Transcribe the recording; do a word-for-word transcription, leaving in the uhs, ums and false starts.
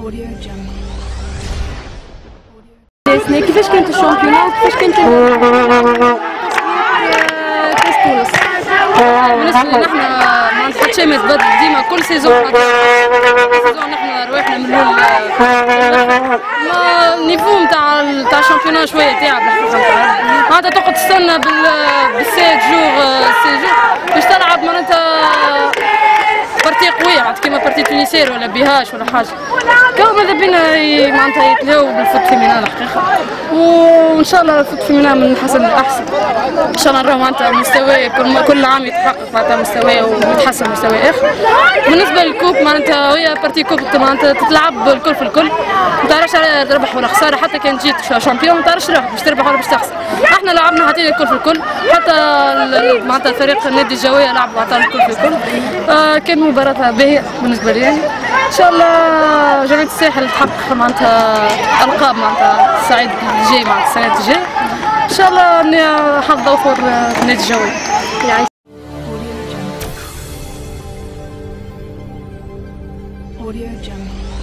كيفاش كانت الشامبيون وكيفاش كانت كاس تونس؟ بالنسبه لنا احنا ما نحط شيء ما يتبدل ديما كل سيزون سيزون احنا رواحنا من الاول ما النيفو نتاع نتاع الشامبيون شويه تعب معناتها تقعد تستنى بالسيت جور سيجور باش تلعب معناتها بارتي قويه معناتها كيما بارتي تونسير ولا بيهاش ولا حاجه. كون ماذا بينا معناتها يتلاو بالفوت فيمينان الحقيقه وان شاء الله الفوت فيمينان من حسن لاحسن. ان شاء الله نراو معناتها مستوى كل عام يتحقق معناتها مستوى ويتحسن مستوى اخر. بالنسبه للكوب معناتها هي بارتي كوب معناتها تتلعب الكل في الكل ما تعرفش على ربح ولا خساره حتى كان جيت شامبيون ما تعرفش روحك باش تربح ولا باش تخسر. احنا لعبنا حتى الكل في الكل حتى معناتها فريق النادي الجويه لعب معناتها الكل في الكل. آه كان مباراه باهيه بالنسبه لي يعني. ان شاء الله جمعيه الساحل تحقق معناتها القاب معناتها الصعيد الجاي معناتها السنه الجايه. ان شاء الله اني حظ اوفر النادي الجوي. Audio Jungle.